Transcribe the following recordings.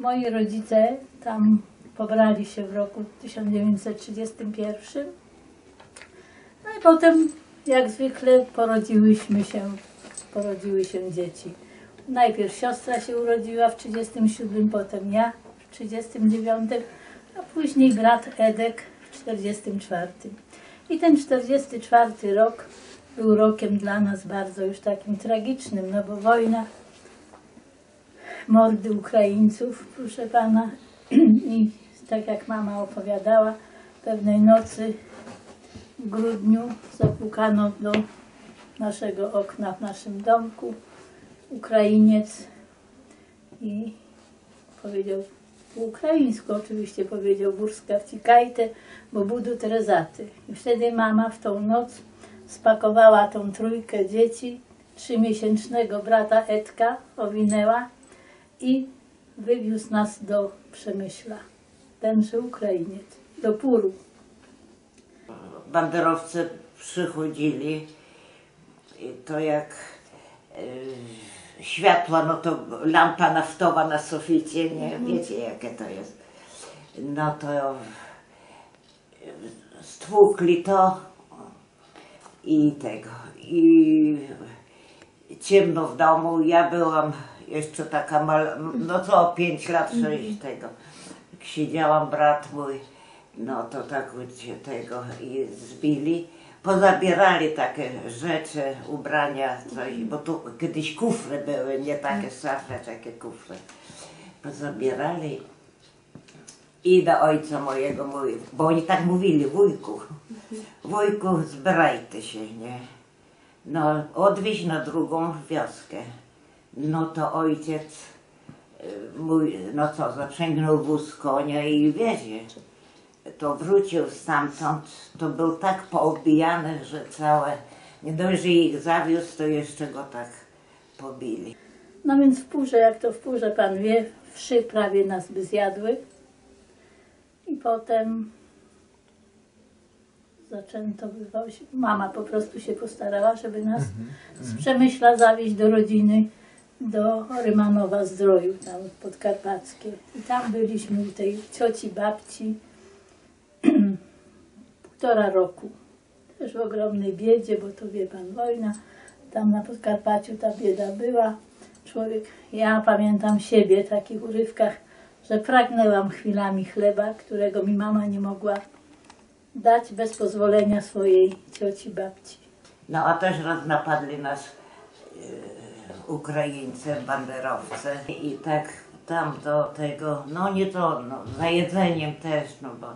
Moi rodzice tam pobrali się w roku 1931. No i potem, jak zwykle, porodziły się dzieci. Najpierw siostra się urodziła w 1937, potem ja w 1939, a później brat Edek w 1944. I ten 1944 rok był rokiem dla nas bardzo już takim tragicznym, no bo wojna, mordy Ukraińców, proszę pana, i tak jak mama opowiadała, pewnej nocy w grudniu zapukano do naszego okna w naszym domku Ukrainiec i powiedział po ukraińsku oczywiście, powiedział Burska wcikajte, bo budu Terezaty. I wtedy mama w tą noc spakowała tą trójkę dzieci, 3-miesięcznego brata Edka owinęła i wywiózł nas do Przemyśla, tenże Ukrainiec, do Puru. Banderowcy przychodzili i to jak światło, no to lampa naftowa na suficie, nie wiecie jakie to jest. No to stłukli to i tego. I ciemno w domu, ja byłam jeszcze taka no co 5 lat, 6 tego. Jak siedziałam, brat mój, no to tak tego i zbili. Pozabierali takie rzeczy, ubrania, coś, bo tu kiedyś kufry były, nie takie szafy, takie kufry. Pozabierali i do ojca mojego mówił, bo oni tak mówili, wujku, zbierajcie się, nie? No, odwieźć na drugą wioskę. No to ojciec mój, no co, zaprzęgnął wóz konia i wiezie. To wrócił stamtąd, to był tak poobijany, że całe, nie dość, że ich zawiózł, to jeszcze go tak pobili. No więc w Purze, jak to w Purze pan wie, wszy prawie nas by zjadły. I potem zaczęto wywozić. Mama po prostu się postarała, żeby nas z Przemyśla zawieźć do rodziny, do Rymanowa Zdroju, tam podkarpackie. I tam byliśmy u tej cioci, babci 1,5 roku. Też w ogromnej biedzie, bo to wie pan, wojna. Tam na Podkarpaciu ta bieda była. Człowiek, ja pamiętam siebie w takich urywkach, że pragnęłam chwilami chleba, którego mi mama nie mogła dać bez pozwolenia swojej cioci, babci. No a też raz napadli nas Ukraińcy, banderowcy i tak tam do tego, no nie to, no, za jedzeniem też, no bo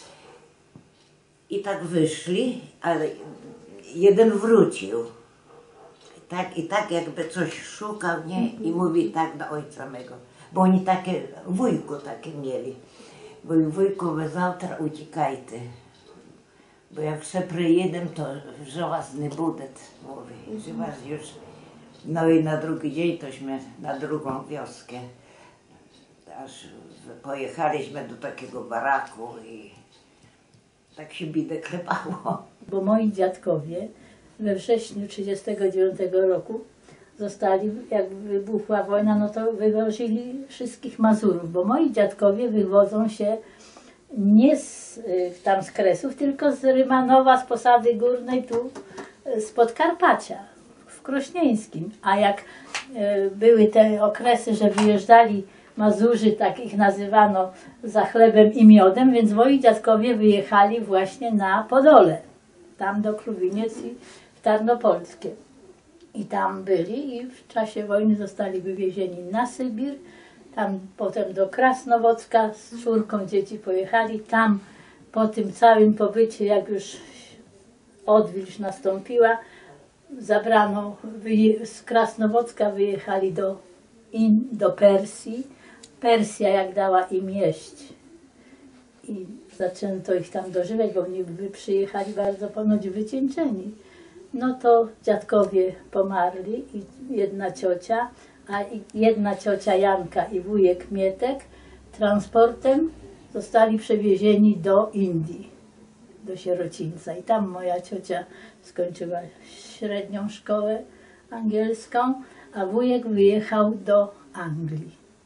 i tak wyszli, ale jeden wrócił. I tak jakby coś szukał, nie? I mówi tak do ojca mego. Bo oni takie, wujku takie mieli. Bo wujku, wy zawtra uciekajcie. Bo jak se przyjedę, to że was nie będzie, mówi, że was już... No i na drugi dzień tośmy na drugą wioskę. Aż pojechaliśmy do takiego baraku i tak się bidę klepało. Bo moi dziadkowie we wrześniu 1939 roku zostali, jak wybuchła wojna, no to wywozili wszystkich Mazurów, bo moi dziadkowie wywodzą się nie tam z Kresów, tylko z Rymanowa, z Posady Górnej, tu z Podkarpacia, w Krośnieńskim. A jak były te okresy, że wyjeżdżali Mazurzy, tak ich nazywano, za chlebem i miodem, więc moi dziadkowie wyjechali właśnie na Podole, tam do Kluwiniec i w Tarnopolskie. I tam byli i w czasie wojny zostali wywiezieni na Sybir, tam potem do Krasnowocka z czwórką dzieci pojechali. Tam po tym całym pobycie, jak już odwilż nastąpiła, zabrano, z Krasnowocka wyjechali do Persji. Persja jak dała im jeść i zaczęto ich tam dożywać, bo oni by przyjechali bardzo ponoć wycieńczeni. No to dziadkowie pomarli i jedna ciocia, a jedna ciocia Janka i wujek Mietek transportem zostali przewiezieni do Indii, do sierocińca. I tam moja ciocia skończyła średnią szkołę angielską, a wujek wyjechał do Anglii,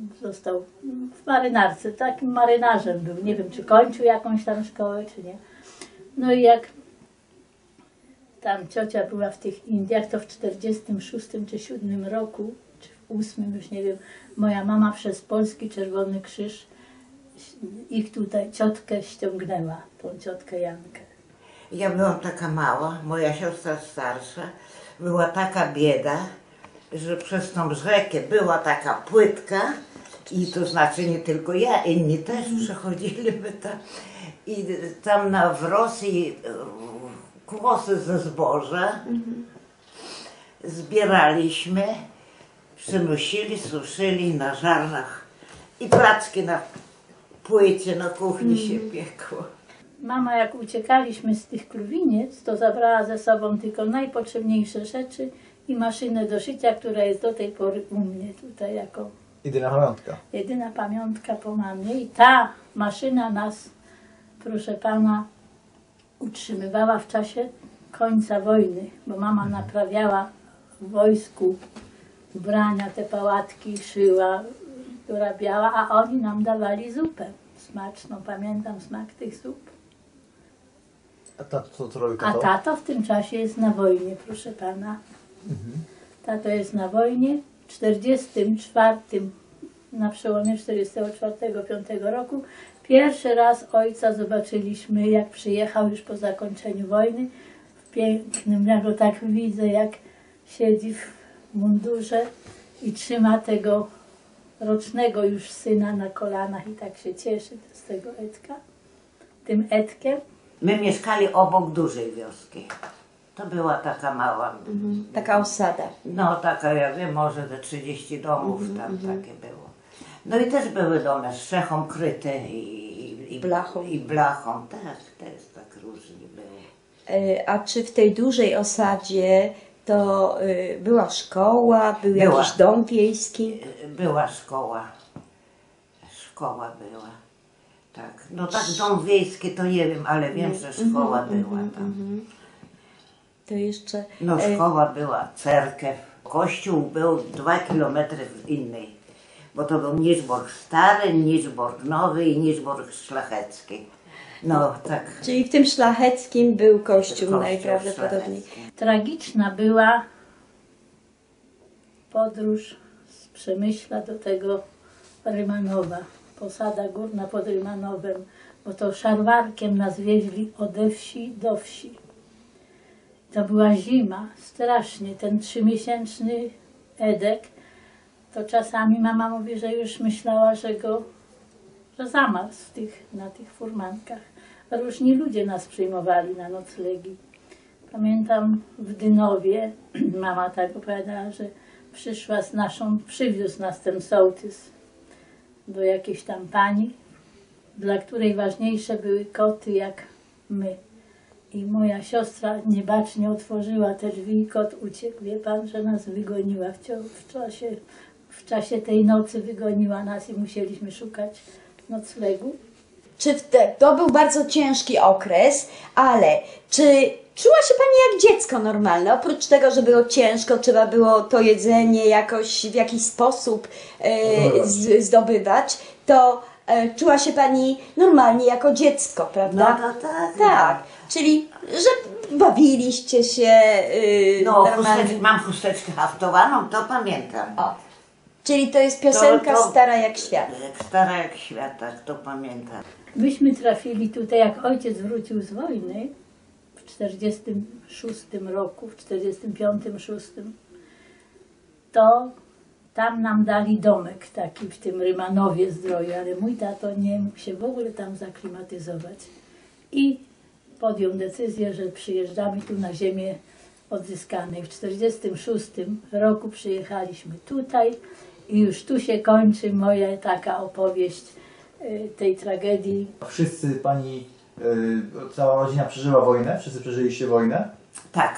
został w marynarce, takim marynarzem był. Nie wiem, czy kończył jakąś tam szkołę, czy nie. No i jak tam ciocia była w tych Indiach, to w 46 czy 7 roku, czy w 8, już nie wiem, moja mama przez Polski Czerwony Krzyż ich tutaj ciotkę ściągnęła, tą ciotkę Jankę. Ja byłam taka mała, moja siostra starsza, była taka bieda, że przez tą rzekę była taka płytka i to znaczy nie tylko ja, inni też przechodziliśmy tam i tam w Rosji kłosy ze zboża zbieraliśmy, przynosili, suszyli na żarnach i placki na płycie na kuchni się piekło. Mama, jak uciekaliśmy z tych Kluwiniec, to zabrała ze sobą tylko najpotrzebniejsze rzeczy i maszynę do szycia, która jest do tej pory u mnie tutaj jako Jedyna pamiątka. jedyna pamiątka po mamie. I ta maszyna nas, proszę pana, utrzymywała w czasie końca wojny, bo mama naprawiała w wojsku ubrania, te pałatki szyła, dorabiała, a oni nam dawali zupę smaczną. Pamiętam smak tych zup. A tato, co robi A tato? tato w tym czasie jest na wojnie, proszę pana. Tato jest na wojnie. W 44, na przełomie 44-5 roku, pierwszy raz ojca zobaczyliśmy, jak przyjechał już po zakończeniu wojny. W pięknym, ja go tak widzę, jak siedzi w mundurze i trzyma tego rocznego już syna na kolanach i tak się cieszy z tego Edka, tym Edkiem. My mieszkali obok dużej wioski. To była taka mała, Taka osada. no taka, ja wiem, może ze 30 domów tam takie było. No i też były domy z strzechą kryte i Blachą. I blachą, tak, też tak różnie było. A czy w tej dużej osadzie to była szkoła, był Była. jakiś dom wiejski? Była szkoła. Szkoła była. Tak. No tak, dom wiejski to nie wiem, ale wiem, że szkoła była tam. To jeszcze... No szkoła była, cerkiew. Kościół był 2 kilometry w innej. Bo to był Niżborg Stary, Niżborg Nowy i Niżborg Szlachecki. No tak. Czyli w tym szlacheckim był kościół Kościół najprawdopodobniej. szlachecki. Tragiczna była podróż z Przemyśla do tego Rymanowa, posada górna pod Rymanowem, bo to szarwarkiem nas wieźli ode wsi do wsi. To była zima, strasznie, ten 3-miesięczny Edek, to czasami mama mówi, że już myślała, że zamarzł na tych furmankach. Różni ludzie nas przyjmowali na noclegi. Pamiętam w Dynowie, mama tak opowiadała, że przywiózł nas ten sołtys do jakiejś tam pani, dla której ważniejsze były koty jak my. I moja siostra niebacznie otworzyła te drzwi i kot uciekł. Wie pan, że nas wygoniła w czasie tej nocy wygoniła nas i musieliśmy szukać noclegu. To był bardzo ciężki okres, ale czy czuła się Pani jak dziecko normalne? Oprócz tego, że było ciężko, trzeba było to jedzenie jakoś w jakiś sposób zdobywać, to czuła się Pani normalnie jako dziecko, prawda? No to tak. Tak, czyli że bawiliście się No, normalnie. mam chusteczkę haftowaną, to pamiętam. O, czyli to jest piosenka To- stara jak świat. Jak stara jak świat, tak, to pamiętam. Myśmy trafili tutaj, jak ojciec wrócił z wojny w 46 roku, w 45-6, to tam nam dali domek taki w tym Rymanowie Zdroju, ale mój tato nie mógł się w ogóle tam zaklimatyzować. I podjął decyzję, że przyjeżdżamy tu na ziemię odzyskanej. W 46 roku przyjechaliśmy tutaj i już tu się kończy moja taka opowieść tej tragedii. Wszyscy pani, cała rodzina przeżyła wojnę? Wszyscy przeżyliście wojnę? Tak.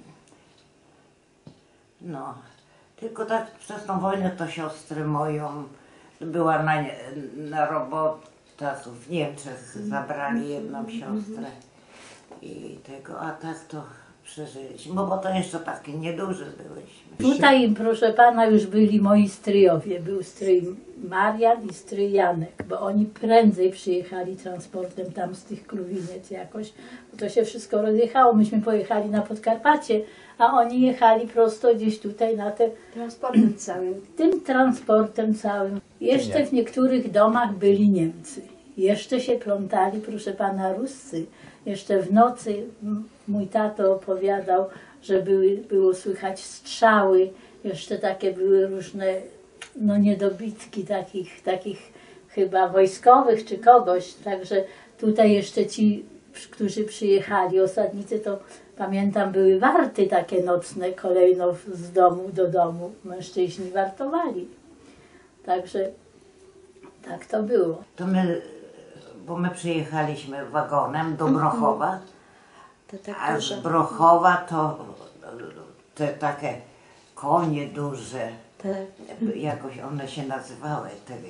No, tylko tak przez tą wojnę to siostrę moją była na robotach w Niemczech, zabrali jedną siostrę i tego, a tak to przeżyliśmy, bo to jeszcze takie nieduże byliśmy. Tutaj, proszę pana, już byli moi stryjowie. Był stryj Marian i stryj Janek, bo oni prędzej przyjechali transportem tam z tych Krówiniec jakoś. Bo to się wszystko rozjechało. Myśmy pojechali na Podkarpacie, a oni jechali prosto gdzieś tutaj na te, Transportem całym. tym transportem całym. Jeszcze w niektórych domach byli Niemcy. Jeszcze się plątali, proszę pana, Ruscy. Jeszcze w nocy mój tato opowiadał, że było słychać strzały, jeszcze takie były różne no, niedobitki takich chyba wojskowych czy kogoś. Także tutaj jeszcze ci, którzy przyjechali, osadnicy, to pamiętam, były warty takie nocne kolejno z domu do domu. Mężczyźni wartowali. Także tak to było. To my, bo my przyjechaliśmy wagonem do Brochowa, To tak a dużo. z Brochowa to te takie konie duże, jakoś one się nazywały,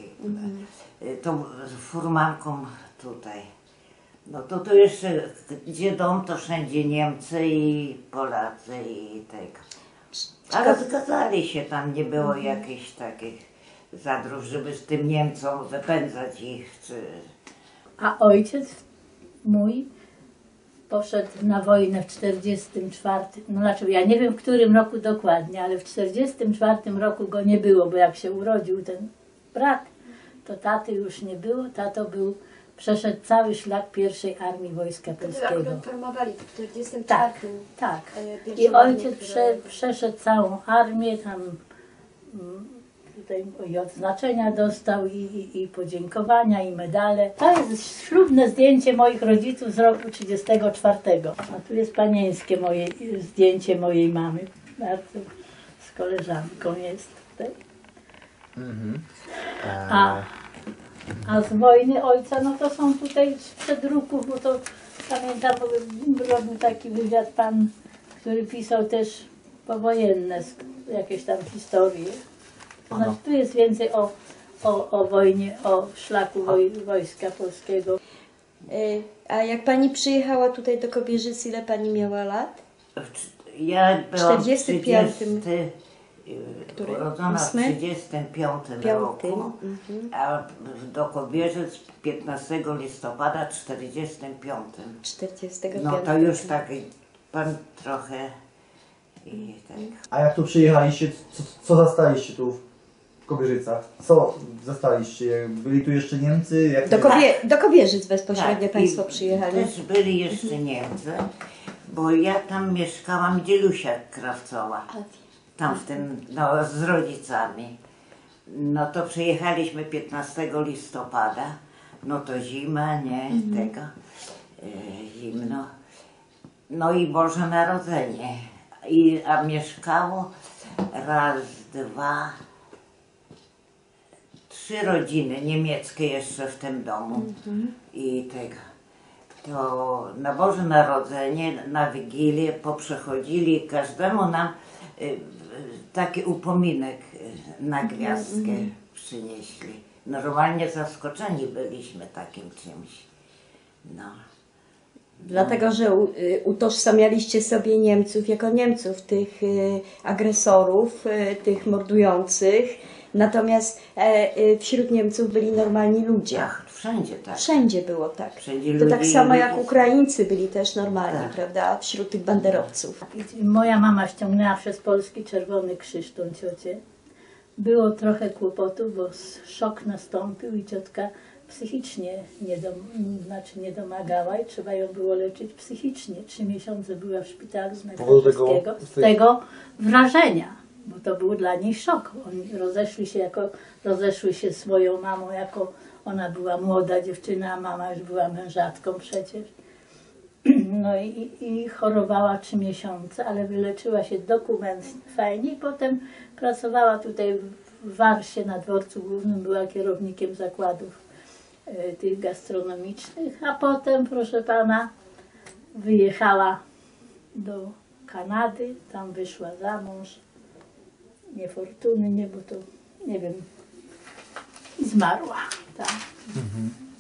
tą furmanką tutaj. No to jeszcze gdzie dom, to wszędzie Niemcy i Polacy i tego. Ale zgadzali się, tam nie było jakichś takich zadrów, żeby z tym Niemcom wypędzać ich, czy... A ojciec mój poszedł na wojnę w 44, no znaczy ja nie wiem w którym roku dokładnie, ale w 44 roku go nie było, bo jak się urodził ten brat, to taty już nie było, tato był, przeszedł cały szlak pierwszej Armii Wojska Polskiego. Formowali w 44. Tak, tak. pierwszą I armię, ojciec która- przeszedł całą armię, tam tutaj i odznaczenia dostał, i podziękowania, i medale. To jest ślubne zdjęcie moich rodziców z roku 34. A tu jest panieńskie zdjęcie mojej mamy. Bardzo z koleżanką jest tutaj. A z wojny ojca, no to są tutaj z przedruków, bo to pamiętam, robił taki wywiad pan, który pisał też powojenne jakieś tam historie. To znaczy, tu jest więcej o wojnie, o szlaku Wojska Polskiego. A jak pani przyjechała tutaj do Kobierzyc, ile pani miała lat? Ja byłam 45. Który? Urodzona w 35 roku, a do Kobierzyc 15 listopada 45. 45. No to już tak pan trochę i tak. A jak tu przyjechaliście, co zastaliście tu w Kobierzycach? Co zastaliście? Byli tu jeszcze Niemcy? Jak Do Kobierzyc bezpośrednio Tak, państwo i przyjechali. też byli jeszcze Niemcy, bo ja tam mieszkałam, gdzie Lusia Krawcowa. Tam w tym, no z rodzicami. No to przyjechaliśmy 15 listopada, no to zima, nie, tego, zimno. No i Boże Narodzenie. A mieszkało raz, dwa, trzy rodziny niemieckie jeszcze w tym domu. I tego. To na Boże Narodzenie, na Wigilię poprzechodzili, każdemu nam taki upominek na gwiazdkę przynieśli. Normalnie zaskoczeni byliśmy takim czymś. No. Dlatego, że utożsamialiście sobie Niemców jako Niemców, tych agresorów, tych mordujących. Natomiast wśród Niemców byli normalni ludzie. Ach, wszędzie tak. Wszędzie było tak. Wszędzie To tak ludzie- samo jak Ukraińcy byli też normalni, Tak. prawda? Wśród tych banderowców. I moja mama ściągnęła przez Polski Czerwony Krzyż tą ciocię. Było trochę kłopotów, bo szok nastąpił i ciotka psychicznie nie domagała i trzeba ją było leczyć psychicznie. 3 miesiące była w szpitalu z Najbarskiego z tego wrażenia, bo to był dla niej szok. Oni rozeszły się z moją mamą, jako ona była młoda dziewczyna, a mama już była mężatką przecież. No i chorowała 3 miesiące, ale wyleczyła się dokumentnie, fajnie i potem pracowała tutaj w Warsie na dworcu głównym, była kierownikiem zakładów tych gastronomicznych, a potem, proszę pana, wyjechała do Kanady, tam wyszła za mąż, niefortunnie, bo to, nie wiem, i zmarła tam.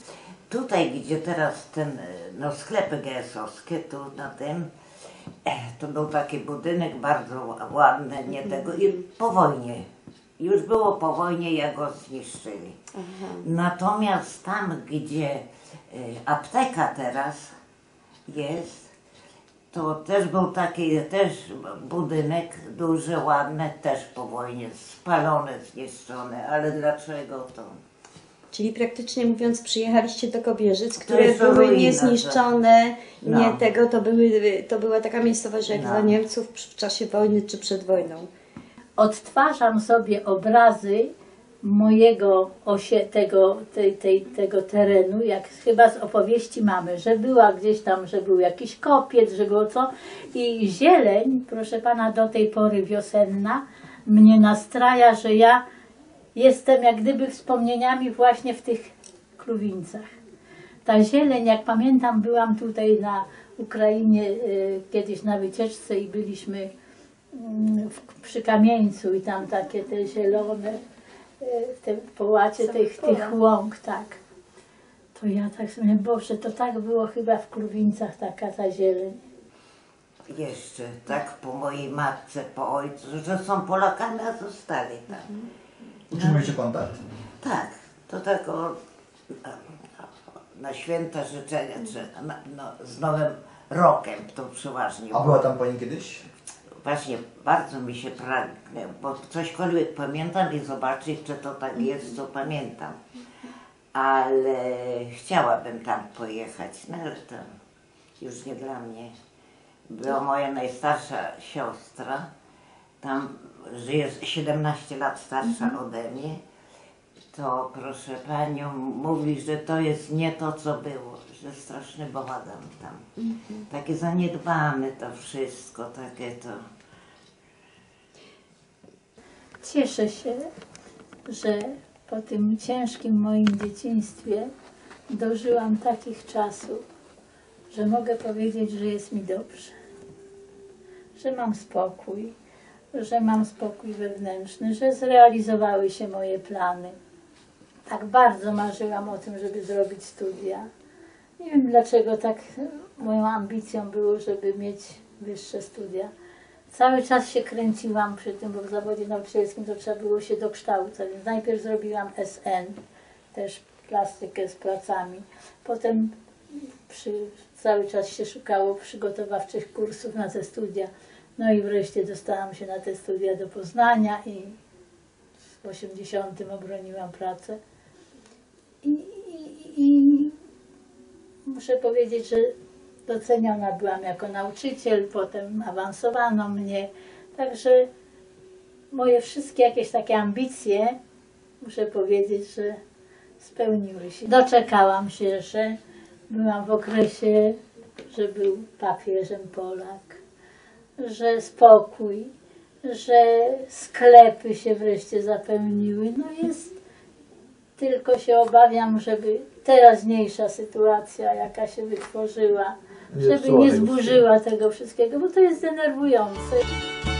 tutaj, gdzie teraz ten, no sklepy GS-owskie, tu na tym, to był taki budynek bardzo ładny, nie tego, i po wojnie, już było po wojnie, jak go zniszczyli. Natomiast tam, gdzie apteka teraz jest, to też był taki też budynek duży, ładny, też po wojnie, spalony, zniszczony, ale dlaczego to? Czyli praktycznie mówiąc przyjechaliście do Kobierzyc, które jest były ruina, niezniszczone, no. nie tego, to była taka miejscowość jak za Niemców w czasie wojny czy przed wojną. Odtwarzam sobie obrazy mojego tego terenu, jak chyba z opowieści mamy, że była gdzieś tam, że był jakiś kopiec, że było co. I zieleń, proszę pana, do tej pory wiosenna, mnie nastraja, że ja jestem jak gdyby wspomnieniami właśnie w tych Kluwińcach. Ta zieleń, jak pamiętam, byłam tutaj na Ukrainie kiedyś na wycieczce i byliśmy przy Kamieńcu i tam takie te zielone, te połacie tych łąk, tak. To ja tak sobie, Boże, to tak było chyba w Kluwińcach, taka ta zieleń. Jeszcze tak po mojej matce, po ojcu, że są Polakami, a zostali tam. Utrzymujecie kontakt? Tak, to tak na święta życzenia, czy z Nowym Rokiem to przeważnie. A była tam pani kiedyś? Właśnie bardzo mi się pragnie, bo cośkolwiek pamiętam i zobaczyć, czy to tak jest, co pamiętam. Ale chciałabym tam pojechać, no ale to już nie dla mnie. Była moja najstarsza siostra, tam żyje 17 lat starsza ode mnie. To proszę panią, mówi, że to jest nie to, co było, że straszny bałagan tam. Takie zaniedbane to wszystko, takie to. Cieszę się, że po tym ciężkim moim dzieciństwie dożyłam takich czasów, że mogę powiedzieć, że jest mi dobrze. Że mam spokój wewnętrzny, że zrealizowały się moje plany. Tak bardzo marzyłam o tym, żeby zrobić studia. Nie wiem dlaczego tak moją ambicją było, żeby mieć wyższe studia. Cały czas się kręciłam przy tym, bo w zawodzie nauczycielskim to trzeba było się dokształcać. Więc najpierw zrobiłam SN, też plastykę z pracami. Potem cały czas się szukało przygotowawczych kursów na te studia. No i wreszcie dostałam się na te studia do Poznania i w 80 obroniłam pracę. I muszę powiedzieć, że doceniona byłam jako nauczyciel, potem awansowano mnie. Także moje wszystkie jakieś takie ambicje, muszę powiedzieć, że spełniły się. Doczekałam się, że byłam w okresie, że był papieżem Polak, że spokój, że sklepy się wreszcie zapełniły. No jest, tylko się obawiam, żeby teraźniejsza sytuacja, jaka się wytworzyła, żeby nie zburzyła tego wszystkiego, bo to jest denerwujące.